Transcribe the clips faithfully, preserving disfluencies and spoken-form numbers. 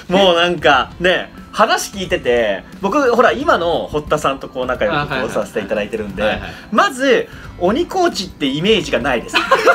もうなんかね、話聞いてて、僕ほら今の堀田さんとこう仲良くこうさせていただいてるんで、まず鬼コーチってイメージがないです。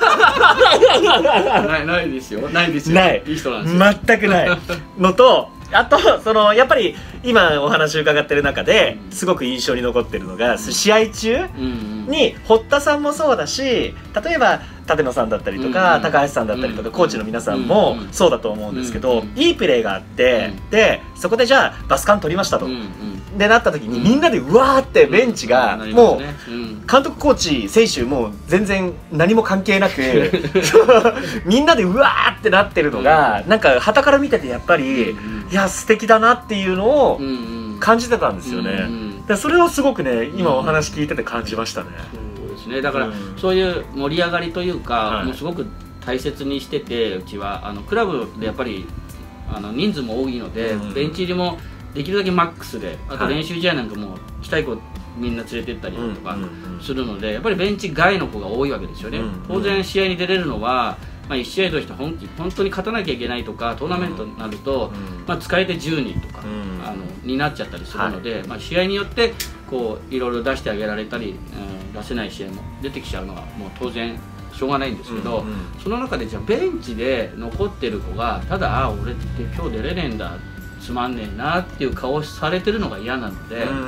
ないないですよ、ないですよ。 ない、 いい人なんですよ。 全くないのと、あとそのやっぱり今お話伺ってる中ですごく印象に残ってるのが、試合中に堀田さんもそうだし、例えば立野さんだったりとか高橋さんだったりとかコーチの皆さんもそうだと思うんですけど、いいプレーがあって、でそこでじゃあバスカン取りましたとでなった時に、みんなでうわーってベンチがもう監督コーチ選手もう全然何も関係なくみんなでうわーってなってるのがなんか傍から見ててやっぱりいや素敵だなっていうのを感じてたんですよね。でそれをすごくね今お話聞いてて感じましたね。 そうですね、だからそういう盛り上がりというかもうすごく大切にしてて、うちはあのクラブでやっぱりあの人数も多いのでベンチ入りもできるだけマックスで、あと練習試合なんかも来たい子みんな連れてったりだとかするので、やっぱりベンチ外の子が多いわけですよね。当然試合に出れるのはまあいち試合として本気本当に勝たなきゃいけないとか、トーナメントになると、まあ使えてじゅうにんとか、あのになっちゃったりするので、はい、まあ試合によってこういろいろ出してあげられたり、うん、出せない試合も出てきちゃうのはもう当然しょうがないんですけど、うんうん、その中でじゃあベンチで残ってる子がただ「あ俺って今日出れねえんだ」つまんねえなっていう顔されてるのが嫌なので、うん、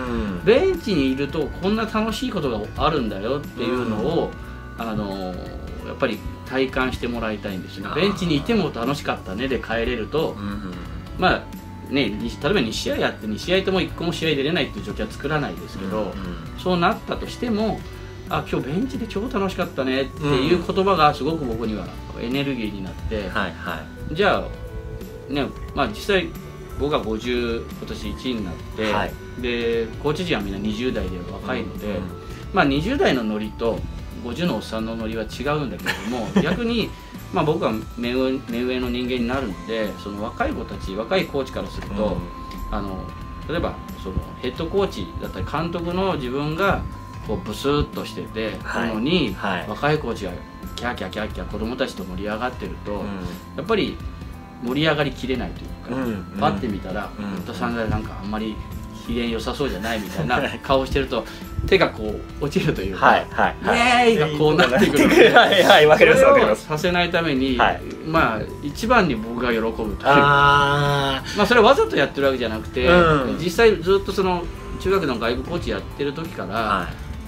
ベンチにいるとこんな楽しいことがあるんだよっていうのを、うん、あのやっぱり体感してもらいたいんですよね。ベンチにいても楽しかったねで帰れると、うん、まあね、例えばに試合やってに試合ともいっこも試合出れないっていう状況は作らないですけど、うんうん、そうなったとしてもあ今日ベンチで超楽しかったねっていう言葉がすごく僕にはエネルギーになって、はいはい、じゃあね、まあ実際僕がごじゅう今年いちいになって、はい、でコーチ陣はみんなにじゅう代で若いので、うんうん、まあにじゅう代のノリとごじゅうのおっさんのノリは違うんだけれども逆にまあ僕は目上、目上の人間になるので、その若い子たち若いコーチからすると、うん、あの例えばそのヘッドコーチだったり監督の自分がこうブスッとしててなのに、はいはい、若いコーチがキャーキャーキャーキャー子供たちと盛り上がってると、うん、やっぱり盛り上がりきれないというか、うん、パッて見たら堀田さんがなんかあんまり機嫌良さそうじゃないみたいな顔してると手がこう落ちるというか「イエーイ!」がこうなってくるので、はいはい、分かります分かります。させないために、はい、まあ一番に僕が喜ぶという、あまあそれはわざとやってるわけじゃなくて、うん、実際ずっとその中学の外部コーチやってる時から、はい、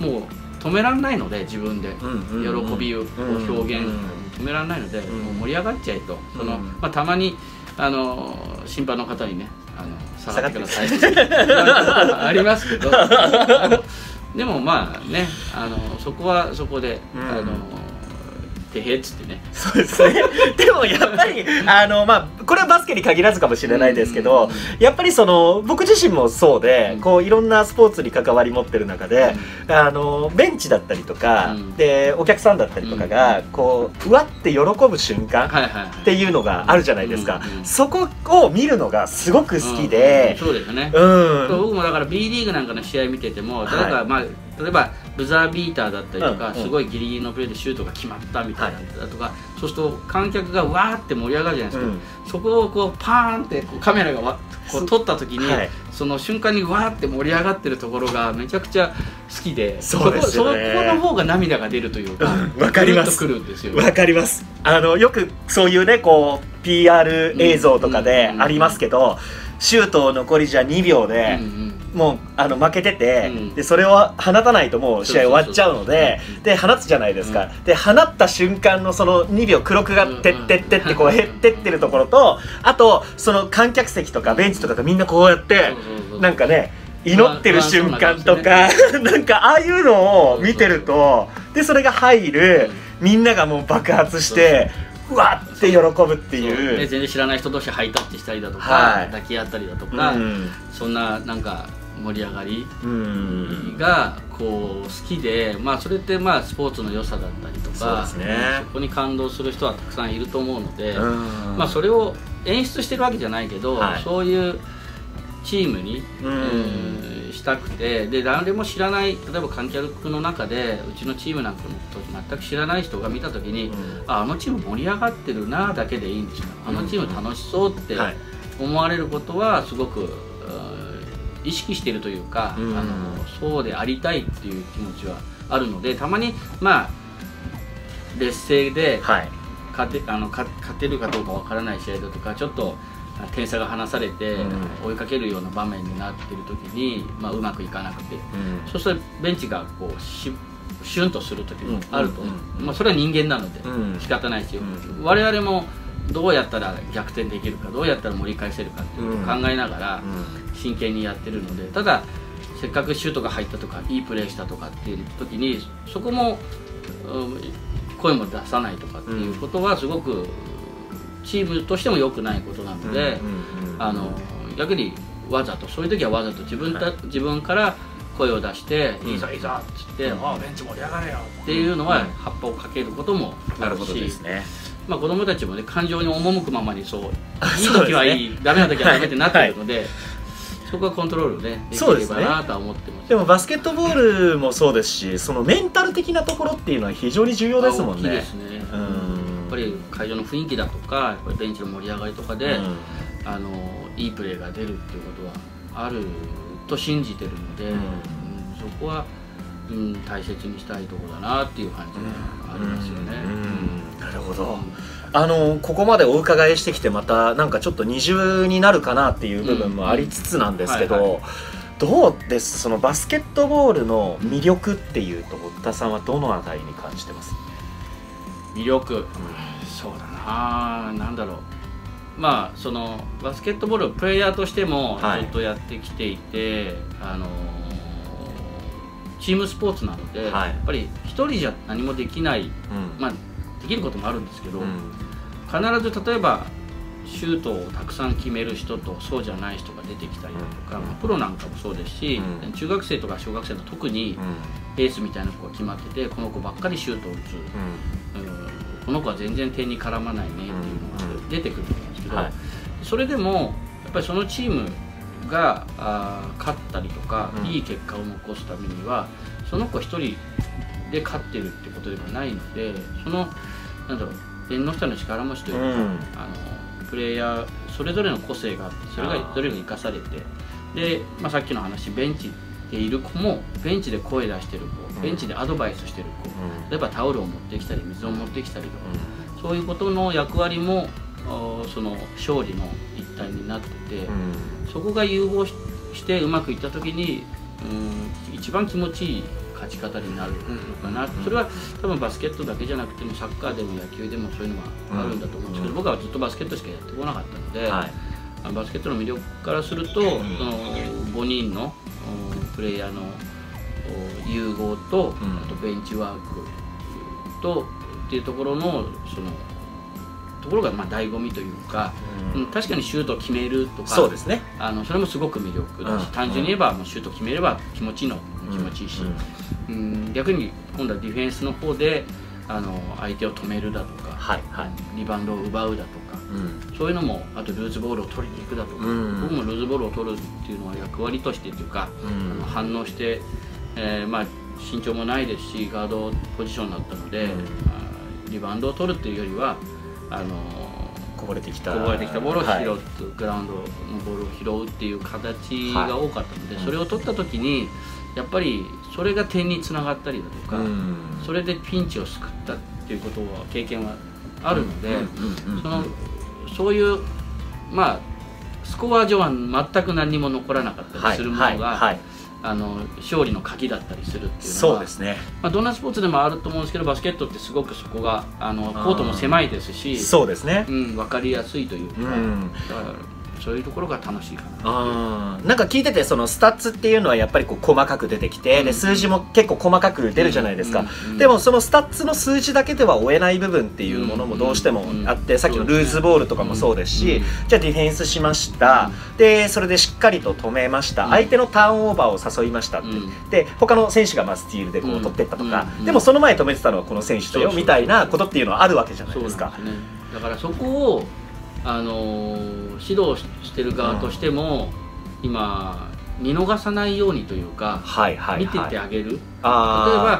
もう止められないので自分で喜びを表現止められないので、もう盛り上がっちゃえと、そのまあたまにあの審判の方にねあの下がってくださいってありますけどでもまあねあのそこはそこで、うん、あのてへっつってね。 そうですね。でもやっぱりあのまあこれはバスケに限らずかもしれないですけど、やっぱりその僕自身もそうで、こういろんなスポーツに関わり持ってる中で、あのベンチだったりとか、でお客さんだったりとかがこううわって喜ぶ瞬間っていうのがあるじゃないですか。そこを見るのがすごく好きで、 そうですね。うん。僕もだから B リーグなんかの試合見てても、例えばまあ例えばブザービーターだったりとか、すごいギリギリのプレーでシュートが決まったみたいなだとか、そうすると観客がわーって盛り上がるじゃないですか。そこをこうパーンってこうカメラがわこう撮った時に、その瞬間にわーって盛り上がってるところがめちゃくちゃ好きで、そこの方が涙が出るというか、 わかります。わかります。あのよくそういうねこう ピーアール 映像とかでありますけど、シュート残りじゃにびょうで。もうあの負けてて、うん、でそれを放たないともう試合終わっちゃうので、で放つじゃないですか、うん、で放った瞬間のそのにびょう黒くがってってってってこう減ってってるところと、あとその観客席とかベンチとかがみんなこうやってなんかね祈ってる瞬間とか、なんかああいうのを見てると、でそれが入る、みんながもう爆発してうわって喜ぶっていう、 全然知らない人同士ハイタッチしたりだとか、はい、抱き合ったりだとか、うん、そんななんか盛り上がりがこう好きで、まあそれってまあスポーツの良さだったりとか、 そ, ね、そこに感動する人はたくさんいると思うので、まあそれを演出してるわけじゃないけど、はい、そういうチームに、うん、したくて、で誰も知らない、例えば観客の中でうちのチームなんかの全く知らない人が見た時に、うん、あ, あのチーム盛り上がってるなだけでいいんですよ。あのチーム楽しそうって思われることはすごく意識しているというか、うん、あのそうでありたいっていう気持ちはあるので、たまにまあ劣勢で勝て、はい、あの勝てるかどうかわからない試合だとか、ちょっと点差が離されて追いかけるような場面になっている時に、まあ、うまくいかなくて、うん、そうするとベンチがこうしシュンとする時もあると、まあそれは人間なので仕方ないし、うん、我々もどうやったら逆転できるか、どうやったら盛り返せるかっていうのを考えながら真剣にやってるので、ただせっかくシュートが入ったとかいいプレーしたとかっていう時にそこも声も出さないとかっていうことはすごくチームとしても良くないことなので、あの逆にわざとそういう時はわざと自分た、はい、自分から声を出して「いいぞいいぞ」っつって「ああベンチ盛り上がれよ」っていうのは葉っぱをかけることもあるし、まあ子供たちもね感情に赴くままにそういい時はいい、ダメな時はダメってなってるので。そこはコントロールねできればなとは思ってます。 でもバスケットボールもそうですし、そのメンタル的なところっていうのは非常に重要ですもんね。 大きいですね。やっぱり会場の雰囲気だとか、やっぱりベンチの盛り上がりとかで、うん、あのいいプレーが出るっていうことはあると信じてるので、うんうん、そこは、うん、大切にしたいところだなっていう感じがありますよね。 なるほど。あのここまでお伺いしてきて、またなんかちょっと二重になるかなっていう部分もありつつなんですけど、どうです、そのバスケットボールの魅力っていうと堀田さんはどのあたりに感じてます？ 魅力、うん、そうだな、なんだろう、まあそのバスケットボールをプレイヤーとしてもずっとやってきていて、はい、あのチームスポーツなので、はい、やっぱり一人じゃ何もできない、うん、まあできることもあるんですけど、うん、必ず例えばシュートをたくさん決める人とそうじゃない人が出てきたりだとか、うん、まあ、プロなんかもそうですし、うん、中学生とか小学生の特にエースみたいな子が決まってて、この子ばっかりシュートを打つ、うんうん、この子は全然点に絡まないねっていうのが出てくると思うんですけど、はい、それでもやっぱりそのチームがあ勝ったりとか、うん、いい結果を残すためにはその子一人で勝ってるってことではないので、そのなんだろう、縁の下の力持ちというか、うん、あのプレイヤーそれぞれの個性があって、それがどれが生かされて、で、まあ、さっきの話、ベンチでいる子もベンチで声出してる子、ベンチでアドバイスしてる子、うん、例えばタオルを持ってきたり水を持ってきたりとか、うん、そういうことの役割もその勝利の一体になってて、うん、そこが融合してうまくいった時に、うん、一番気持ちいい勝ち方になるのかな、うん、それは多分バスケットだけじゃなくてもサッカーでも野球でもそういうのがあるんだと思うんですけど、うん、僕はずっとバスケットしかやってこなかったので、はい、バスケットの魅力からすると、うん、そのごにんのプレイヤーの融合と、うん、あとベンチワークとっていうところのそのところがまあ醍醐味というか、うん、確かにシュートを決めるとか、 そうですね、 あのそれもすごく魅力だし、うん、単純に言えばもうシュート決めれば気持ちいいの気持ちいいし、うんうん、逆に今度はディフェンスの方であの相手を止めるだとか、はいはい、リバウンドを奪うだとか、うん、そういうのも、あとルーズボールを取りに行くだとか、うん、僕もルーズボールを取るっていうのは役割としてというか、うん、あの反応して、えーまあ、身長もないですしガードポジションだったので、うん、リバウンドを取るっていうよりはあのこぼれてきたこぼれてきたボールを拾う、はい、グラウンドのボールを拾うっていう形が多かったので、はい、それを取った時にやっぱりそれが点につながったりだとか、うん、それでピンチを救ったっていうことは経験はあるので、そのそういうまあスコア上は全く何も残らなかったりするものが、はいはいはい、あの勝利の鍵だったりするっていうのは、 そうですね、 まあ、どんなスポーツでもあると思うんですけど、バスケットってすごくそこがあのコートも狭いですし、 そうですね、 うん、分かりやすいというか、うん、だからそういうところが楽しいかな。 あなんか聞いてて、そのスタッツっていうのはやっぱりこう細かく出てきて、うん、で数字も結構細かく出るじゃないですか、うんうん、でもそのスタッツの数字だけでは追えない部分っていうものもどうしてもあって、うん、さっきのルーズボールとかもそうですし、うん、じゃあディフェンスしました、うん、でそれでしっかりと止めました、うん、相手のターンオーバーを誘いましたって、うん、で他の選手がまあスティールでこう取ってったとか、うん、でもその前止めてたのはこの選手だよみたいなことっていうのはあるわけじゃないですか。 そうなんですね。だからそこをあのー、指導してる側としても、うん、今見逃さないようにというか、はいはいはい、見ててあげる。例えば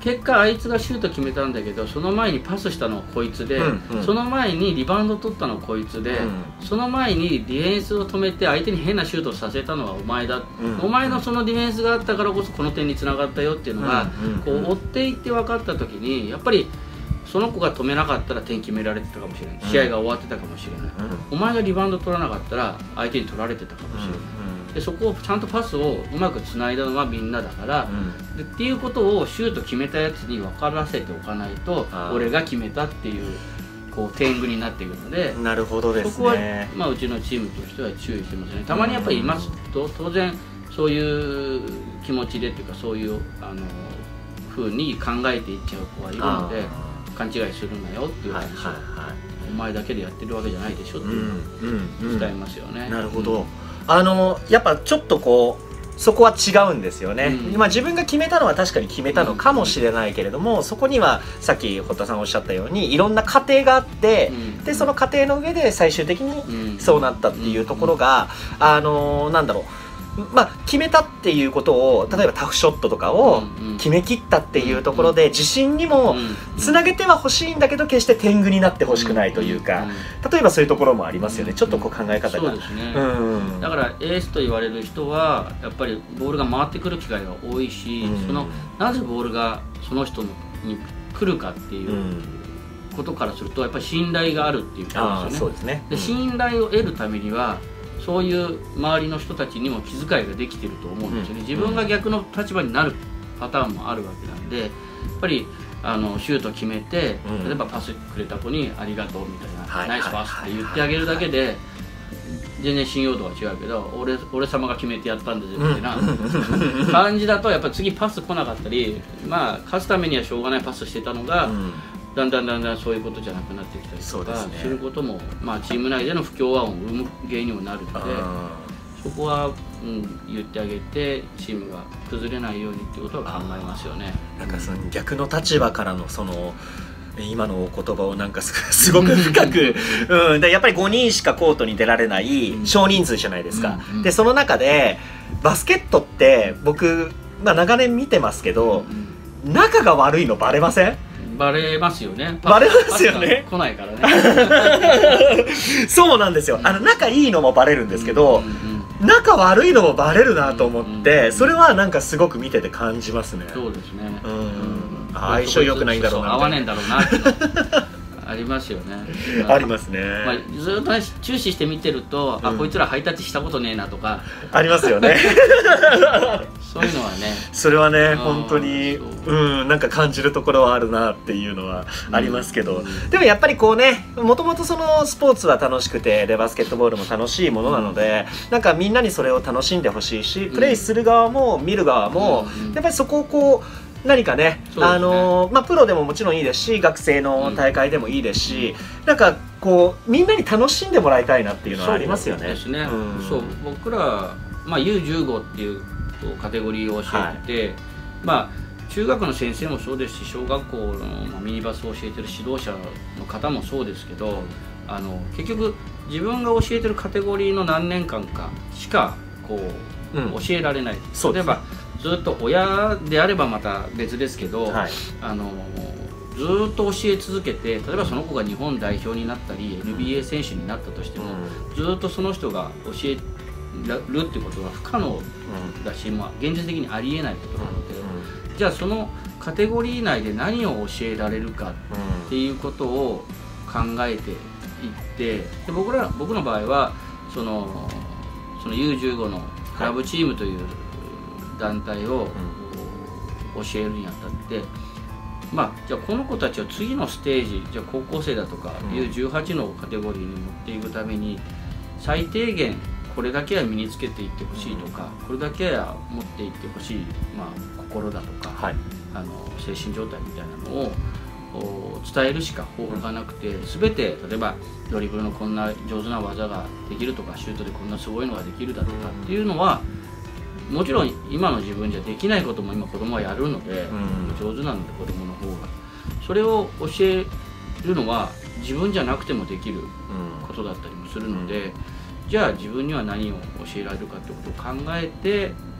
結果あいつがシュート決めたんだけど、その前にパスしたのはこいつで、 うんうん、 その前にリバウンド取ったのはこいつで、うん、その前にディフェンスを止めて相手に変なシュートをさせたのはお前だ、うん、お前のそのディフェンスがあったからこそこの点につながったよっていうのが、うんうん、こう追っていって分かった時にやっぱりその子が止めなかったら点決められてたかもしれない、試合が終わってたかもしれない、うん、お前がリバウンド取らなかったら相手に取られてたかもしれない、うん、でそこをちゃんとパスをうまくつないだのはみんなだから、うん、でっていうことをシュート決めたやつに分からせておかないと俺が決めたっていうこう天狗になっていくので、 なるほどですね、 そこは、まあ、うちのチームとしては注意してますね。たまにやっぱりいますと当然そういう気持ちでっていうかそういうあの風に考えていっちゃう子はいるので、勘違いするなよっていう話を、はいはいはい、お前だけでやってるわけじゃないでしょっていうのを伝えますよね、うんうんうん、 なるほど、うん、あのやっぱちょっとこうそこは違うんですよね、うん、まあ、自分が決めたのは確かに決めたのかもしれないけれども、うん、そこにはさっき堀田さんおっしゃったようにいろんな過程があって、うん、でその過程の上で最終的にそうなったっていうところが、うん、あのなんだろう、まあ、決めたっていうことを例えばタフショットとかを決めきったっていうところで自信にもつなげてはほしいんだけど決して天狗になってほしくないというか、例えばそういうところもありますよね、ちょっとこう考え方が。 そうですね、うん、だからエースと言われる人はやっぱりボールが回ってくる機会が多いし、うん、そのなぜボールがその人に来るかっていうことからするとやっぱり信頼があるっていうことですよね。そうですね、で信頼を得るためにはそういう周りの人たちにも気遣いができてると思うんですよね、うん、自分が逆の立場になるパターンもあるわけなんで、やっぱりあのシュート決めて、うん、例えばパスくれた子にありがとうみたいな、はい、ナイスパスって言ってあげるだけで全然信用度は違うけど 俺, 俺様が決めてやったんだぜみたいな感じだとやっぱり次パス来なかったり、まあ勝つためにはしょうがないパスしてたのが、うん、だんだんだんだんそういうことじゃなくなってきたりとかすることも、まあ、チーム内での不協和音を生む原因にもなるので、そこは、うん、言ってあげてチームが崩れないようにっていうことは考えますよね。 なんかその逆の立場からのその今のお言葉をなんかすごく深く、うん、でやっぱりごにんしかコートに出られない少人数じゃないですか、うんうん、でその中でバスケットって僕、まあ、長年見てますけど、うん、仲が悪いのバレません？ バレますよね。 バレますよね。 来ないからね。 そうなんですよ。あの仲いいのもバレるんですけど、うんうんうん、仲悪いのもバレるなと思って、うんうんうん、それはなんかすごく見てて感じますね。 そうですね。 うん、相性良くないんだろうな。 合わねえんだろうなってありますよね。 ありますね。 まあ、ずっと、ね、注視して見てると、うん、あこいつらハイタッチしたことねえなとかありますよね。 そういうのはね。 それはね本当にうんなんか感じるところはあるなっていうのはありますけど、うん、でもやっぱりこうねもともとそのスポーツは楽しくてでバスケットボールも楽しいものなので、うん、なんかみんなにそれを楽しんでほしいし、プレイする側も見る側も、うん、やっぱりそこをこう何か ね, ねあのまあ、プロでももちろんいいですし学生の大会でもいいですし、うん、なんかこうみんなに楽しんでもらいたいなっていうのはありますよね。 そうですね、うん、そう僕ら、まあ、ユーじゅうご っていうカテゴリーを教えてて、はい、まあ、中学の先生もそうですし小学校の、まあ、ミニバスを教えてる指導者の方もそうですけど、あの結局自分が教えてるカテゴリーの何年間かしかこう、うん、教えられない。例えばずっと親であればまた別ですけど、はい、あのずっと教え続けて例えばその子が日本代表になったり エヌビーエー 選手になったとしても、うん、ずっとその人が教えるってことは不可能だし、まあ、現実的にありえないことなので、うん、じゃあそのカテゴリー内で何を教えられるかっていうことを考えていってで 僕ら僕の場合はそのその ユーじゅうご のクラブチームという、はい団体を教えるにあたって、まあ、じゃあこの子たちを次のステージじゃあ高校生だとか ユーじゅうはち のカテゴリーに持っていくために最低限これだけは身につけていってほしいとかこれだけは持っていってほしい、まあ、心だとか、はい、あの精神状態みたいなのを伝えるしか方法がなくて全て例えばドリブルのこんな上手な技ができるとかシュートでこんなすごいのができるだとかっていうのはもちろん今の自分じゃできないことも今子供はやるので、うん、上手なんで子供の方がそれを教えるのは自分じゃなくてもできることだったりもするので、うん、じゃあ自分には何を教えられるかってことを考えて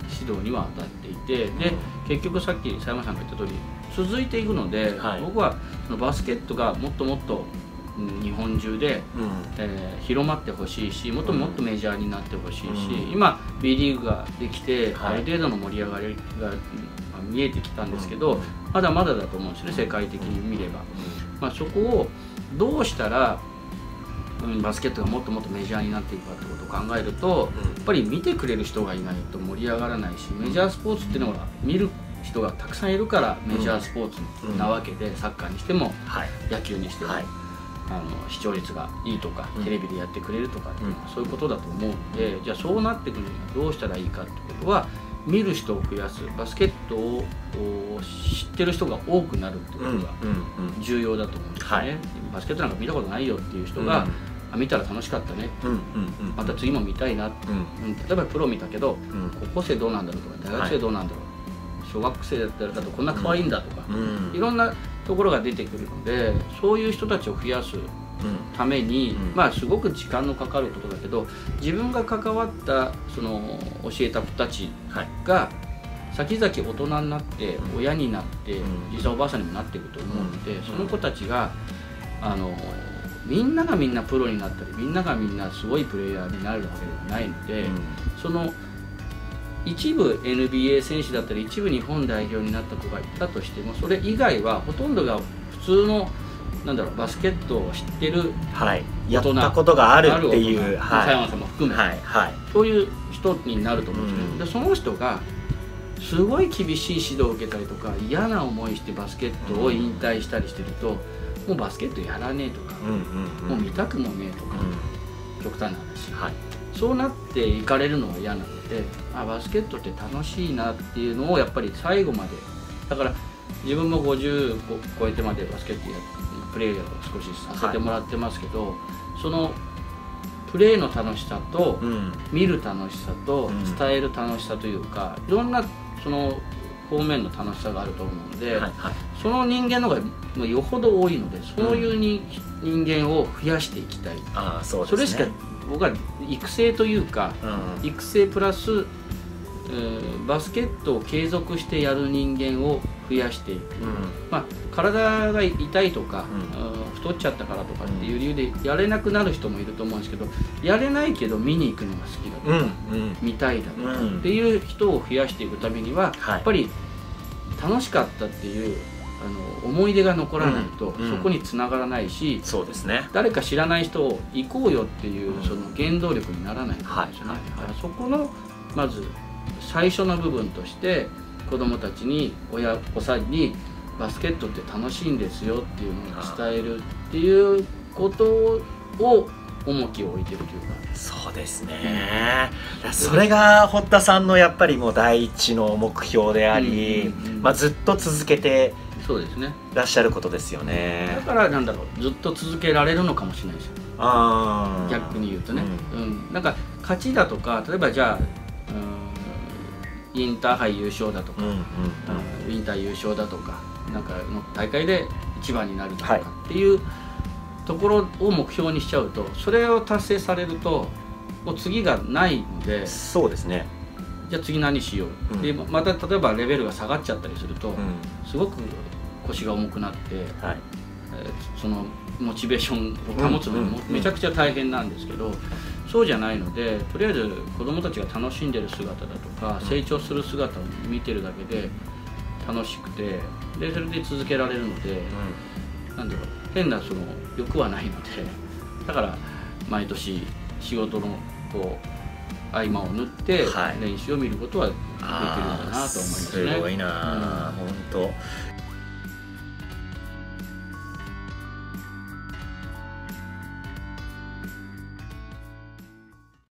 指導には当たっていて、で結局さっき佐山さんが言った通り続いていくので、はい、僕はそのバスケットがもっともっと日本中で、うん、えー、広まってほしいし、もっともっとメジャーになってほしいし、うん、今 B リーグができて、はい、ある程度の盛り上がりが見えてきたんですけど、うん、まだまだだと思うんですね、世界的に見れば、うん、まあ、そこをどうしたらバスケットがもっともっとメジャーになっていくかってことを考えると、うん、やっぱり見てくれる人がいないと盛り上がらないし、メジャースポーツっていうのは見る人がたくさんいるからメジャースポーツなわけで、うん、サッカーにしても、はい、野球にしても、はい、あの視聴率がいいとか、うん、テレビでやってくれるとかっていうのはそういうことだと思うので、じゃあそうなってくるにはどうしたらいいかってことは、見る人を増やす、バスケットを知ってる人が多くなるってことが重要だと思うんですよね、はい、バスケットなんか見たことないよっていう人が、うん、あ、見たら楽しかったね、また次も見たいな、うん、例えばプロ見たけど、うん、高校生どうなんだろうとか、大学生どうなんだろう、はい、小学生だったらだとこんな可愛いんだとか、うん、いろんなところが出てくるので、そういう人たちを増やすために、うん、まあすごく時間のかかることだけど、自分が関わったその教えた子たちが先々大人になって親になって、うん、実際おばあさんにもなっていくと思うので、うん、その子たちがあのみんながみんなプロになったり、みんながみんなすごいプレイヤーになるわけではないので、うん、その一部 エヌビーエー 選手だったり一部日本代表になった子がいたとしても、それ以外はほとんどが普通のなんだろう、バスケットを知ってる大人、 やったことがあるっていう佐山さんも含め、はいはい、そういう人になると思うんですね、うん、でその人がすごい厳しい指導を受けたりとか、嫌な思いしてバスケットを引退したりしてると、もうバスケットやらねえとか、もう見たくもねえとか、うん、極端な話、はい、そうなっていかれるのが嫌なので、あ、バスケットって楽しいなっていうのをやっぱり最後まで、だから自分もごじゅう超えてまでバスケットやプレーを少しさせてもらってますけど、はい、そのプレーの楽しさと、うん、見る楽しさと、うん、伝える楽しさというか、いろんなその方面の楽しさがあると思うので、はいはい、その人間の方がよほど多いので、そういうに、うん、人間を増やしていきたい。あ、そうですね、それしか僕は育成というか、うん、育成プラスえー、バスケットを継続してやる人間を増やしていく、うん、まあ、体が痛いとか、うん、太っちゃったからとかっていう理由でやれなくなる人もいると思うんですけど、やれないけど見に行くのが好きだとか、うん、見たいだとかっていう人を増やしていくためには、うん、やっぱり楽しかったっていうあの思い出が残らないと、うん、そこにつながらないし、そうですね、誰か知らない人を行こうよっていう、その原動力にならないんですよね、はいはいはい、だからそこのまず最初の部分として子どもたちに、親御さんにバスケットって楽しいんですよっていうのを伝えるっていうことを重きを置いてるというか。 そうですね、うん、それが堀田さんのやっぱりもう第一の目標であり、まあずっと続けてそうですねらっしゃることですよね。 だからなんだろう、ずっと続けられるのかもしれないですよ。あ、逆に言うとね、うん、うん、なんか勝ちだとか、例えばじゃあ、インターハイ優勝だとか、うんうんうん、ウィンター優勝だとか、なんかの大会でいちばんになるとかっていうところを目標にしちゃうと、それを達成されるともう次がないので、そうですね、じゃあ次何しよう、うん、でまた例えばレベルが下がっちゃったりすると、うん、すごく腰が重くなって、はい、えー、そのモチベーションを保つのにもめちゃくちゃ大変なんですけど、そうじゃないので、とりあえず子どもたちが楽しんでる姿だとか、成長する姿を見てるだけで楽しくて、でそれで続けられるので、うん、なんだろう、変なその欲はないので、だから毎年仕事のこう合間を縫って練習を見ることはできるんだなと思いますね。 すごいな、うん、本当。